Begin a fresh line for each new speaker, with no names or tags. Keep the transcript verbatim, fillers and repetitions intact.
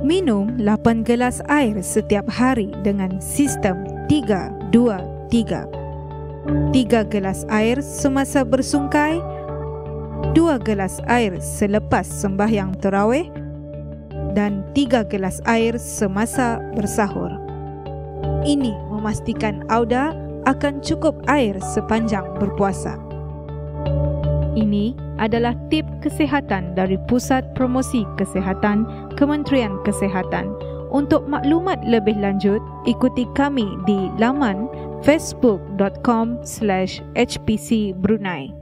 Minum lapan gelas air setiap hari dengan sistem tiga dua tiga. tiga gelas air semasa bersungkai, dua gelas air selepas sembahyang tarawih, dan tiga gelas air semasa bersahur. Ini memastikan anda akan cukup air sepanjang berpuasa. Ini adalah tip kesihatan dari Pusat Promosi Kesihatan Kementerian Kesihatan. Untuk maklumat lebih lanjut, ikuti kami di laman facebook dot com slash h p c brunei.